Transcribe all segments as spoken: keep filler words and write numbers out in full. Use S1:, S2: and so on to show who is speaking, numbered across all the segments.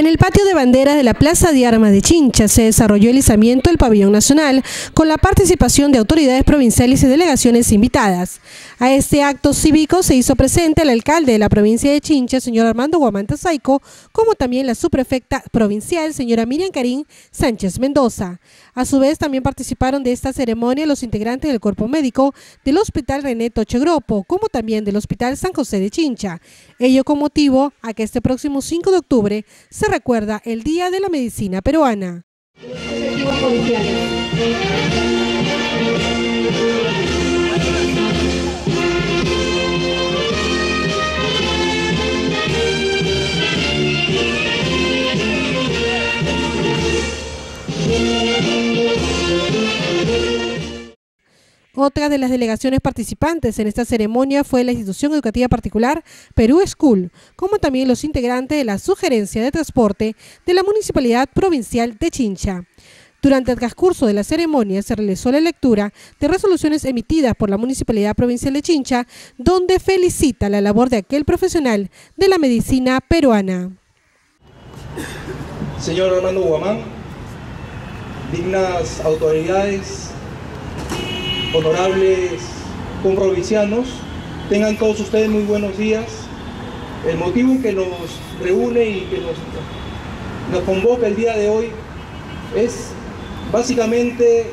S1: En el patio de banderas de la Plaza de Armas de Chincha se desarrolló el izamiento del pabellón nacional con la participación de autoridades provinciales y delegaciones invitadas. A este acto cívico se hizo presente el alcalde de la provincia de Chincha, señor Armando Guamanta Saico, como también la subprefecta provincial, señora Miriam Karin Sánchez Mendoza. A su vez también participaron de esta ceremonia los integrantes del cuerpo médico del Hospital René Tochegropo, como también del Hospital San José de Chincha. Ello con motivo a que este próximo cinco de octubre se recuerda el Día de la Medicina Peruana. Otra de las delegaciones participantes en esta ceremonia fue la institución educativa particular Perú School, como también los integrantes de la Sugerencia de Transporte de la Municipalidad Provincial de Chincha. Durante el transcurso de la ceremonia se realizó la lectura de resoluciones emitidas por la Municipalidad Provincial de Chincha, donde felicita la labor de aquel profesional de la medicina peruana.
S2: Señor Armando Guamán, dignas autoridades, honorables comprovincianos, tengan todos ustedes muy buenos días. El motivo que nos reúne y que nos, nos convoca el día de hoy es básicamente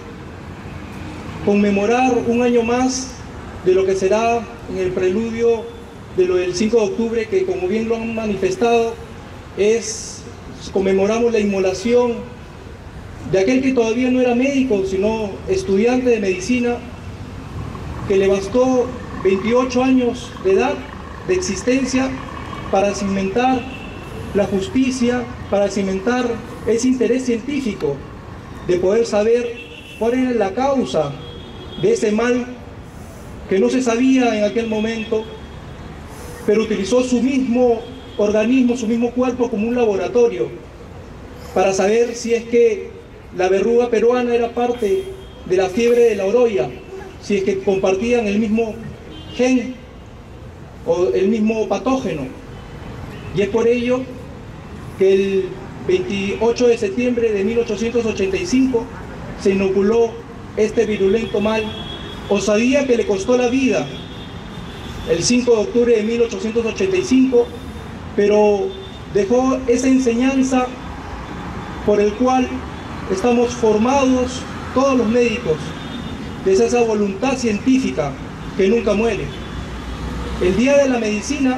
S2: conmemorar un año más de lo que será en el preludio de lo del cinco de octubre, que como bien lo han manifestado, es conmemoramos la inmolación de aquel que todavía no era médico, sino estudiante de medicina, que le bastó veintiocho años de edad, de existencia, para cimentar la justicia, para cimentar ese interés científico de poder saber cuál era la causa de ese mal que no se sabía en aquel momento, pero utilizó su mismo organismo, su mismo cuerpo como un laboratorio para saber si es que la verruga peruana era parte de la fiebre de la oroya, si es que compartían el mismo gen o el mismo patógeno. Y es por ello que el veintiocho de septiembre de mil ochocientos ochenta y cinco se inoculó este virulento mal, osadía que le costó la vida el cinco de octubre de mil ochocientos ochenta y cinco, pero dejó esa enseñanza por el cual estamos formados todos los médicos, de esa voluntad científica que nunca muere. El Día de la Medicina,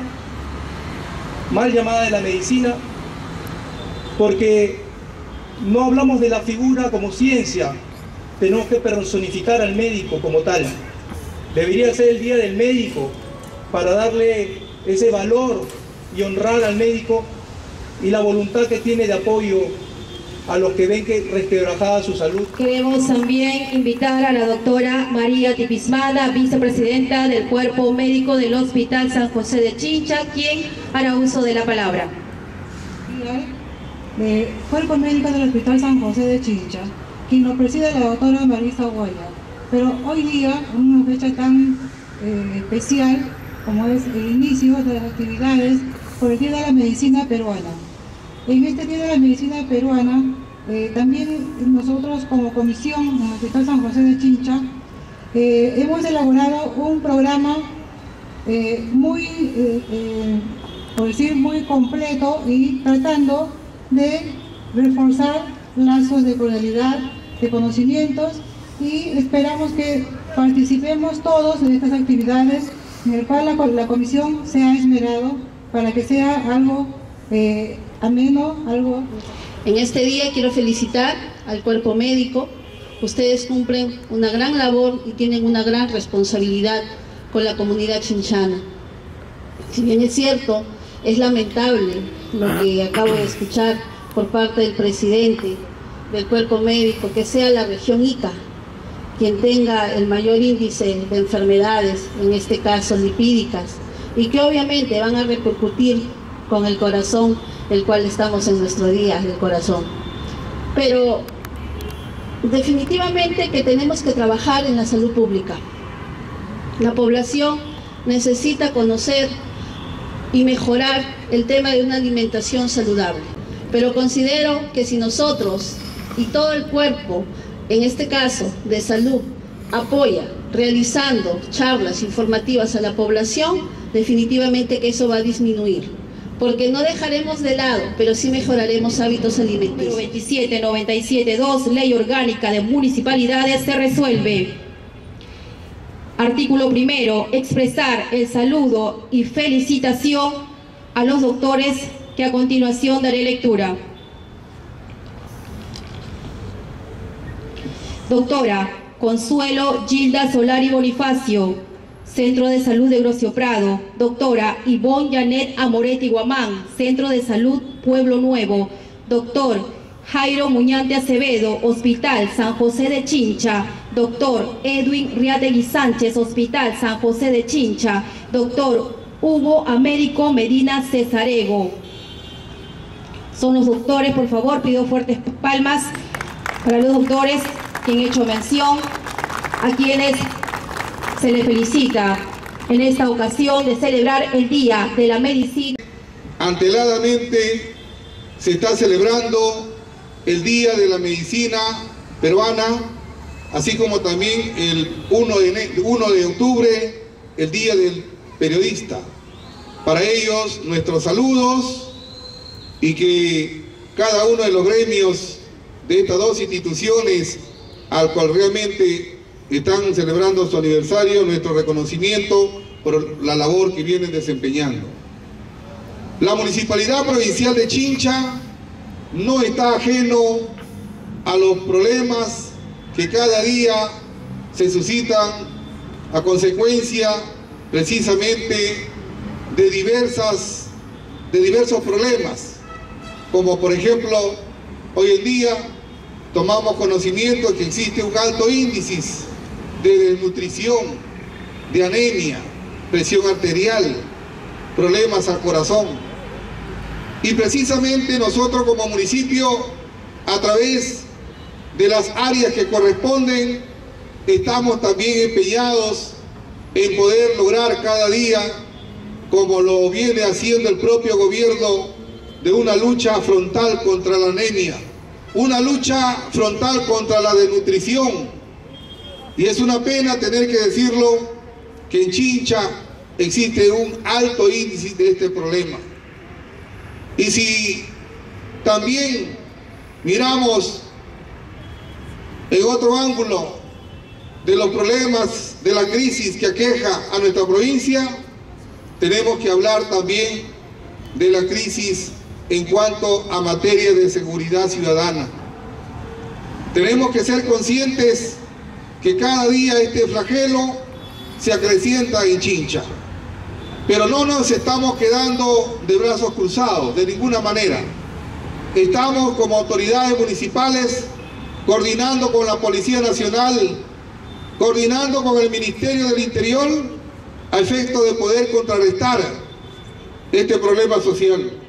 S2: mal llamada de la medicina, porque no hablamos de la figura como ciencia, tenemos que personificar al médico como tal. Debería ser el Día del Médico para darle ese valor y honrar al médico y la voluntad que tiene de apoyo a los que ven que resquebrajada su salud.
S3: Queremos también invitar a la doctora María Tipismada, vicepresidenta del Cuerpo Médico del Hospital San José de Chincha, quien hará uso de la palabra.
S4: De Cuerpo Médico del Hospital San José de Chincha, quien lo preside la doctora Marisa Guaya. Pero hoy día, en una fecha tan eh, especial como es el inicio de las actividades por el Día de la Medicina Peruana. En este Día de la Medicina Peruana, eh, también nosotros como comisión en el Hospital San José de Chincha, eh, hemos elaborado un programa eh, muy, eh, eh, por decir, muy completo y tratando de reforzar lazos de cordialidad, de conocimientos, y esperamos que participemos todos en estas actividades, en el cual la, la comisión se ha esmerado para que sea algo eh, ameno, algo...
S3: En este día quiero felicitar al cuerpo médico. Ustedes cumplen una gran labor y tienen una gran responsabilidad con la comunidad chinchana. Si bien es cierto, es lamentable lo que acabo de escuchar por parte del presidente del cuerpo médico, que sea la región Ica quien tenga el mayor índice de enfermedades, en este caso lipídicas, y que obviamente van a repercutir con el corazón, el cual estamos en nuestro día del corazón. Pero definitivamente que tenemos que trabajar en la salud pública. La población necesita conocer y mejorar el tema de una alimentación saludable. Pero considero que si nosotros y todo el cuerpo, en este caso de salud, apoya realizando charlas informativas a la población, definitivamente que eso va a disminuir. Porque no dejaremos de lado, pero sí mejoraremos hábitos alimenticios.
S5: Número veintisiete noventa y siete dos, Ley Orgánica de Municipalidades, se resuelve. Artículo primero, expresar el saludo y felicitación a los doctores que a continuación daré lectura. Doctora Consuelo Gilda Solari Bonifacio, Centro de Salud de Grocio Prado. Doctora Ivonne Janet Amoretti Guamán, Centro de Salud Pueblo Nuevo. Doctor Jairo Muñante Acevedo, Hospital San José de Chincha. Doctor Edwin Riategui Sánchez, Hospital San José de Chincha. Doctor Hugo Américo Medina Cesarego. Son los doctores, por favor, pido fuertes palmas para los doctores que han hecho mención, a quienes se les felicita en esta ocasión de celebrar el Día de la Medicina.
S6: Anteladamente se está celebrando el Día de la Medicina Peruana, así como también el uno de octubre, el Día del Periodista. Para ellos, nuestros saludos y que cada uno de los gremios de estas dos instituciones al cual realmente están celebrando su aniversario, nuestro reconocimiento por la labor que vienen desempeñando. La Municipalidad Provincial de Chincha no está ajeno a los problemas que cada día se suscitan a consecuencia precisamente de, diversas, de diversos problemas, como por ejemplo, hoy en día tomamos conocimiento de que existe un alto índice de desnutrición, de anemia, presión arterial, problemas al corazón. Y precisamente nosotros como municipio, a través de las áreas que corresponden, estamos también empeñados en poder lograr cada día, como lo viene haciendo el propio gobierno, de una lucha frontal contra la anemia, una lucha frontal contra la desnutrición. Y es una pena tener que decirlo, que en Chincha existe un alto índice de este problema. Y si también miramos en otro ángulo de los problemas de la crisis que aqueja a nuestra provincia, tenemos que hablar también de la crisis en cuanto a materia de seguridad ciudadana. Tenemos que ser conscientes que cada día este flagelo se acrecienta en Chincha. Pero no nos estamos quedando de brazos cruzados, de ninguna manera. Estamos como autoridades municipales coordinando con la Policía Nacional, coordinando con el Ministerio del Interior, a efecto de poder contrarrestar este problema social.